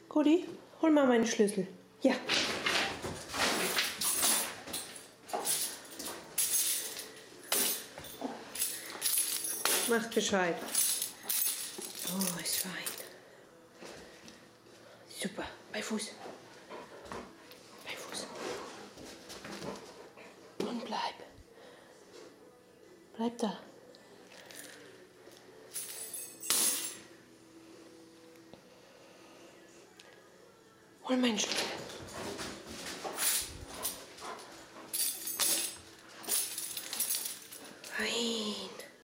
Cody, hol mal meinen Schlüssel. Ja. Mach Bescheid. Oh, ist fein. Super. Bei Fuß. Bei Fuß. Und bleib. Bleib da. Hol meinen Schlüssel.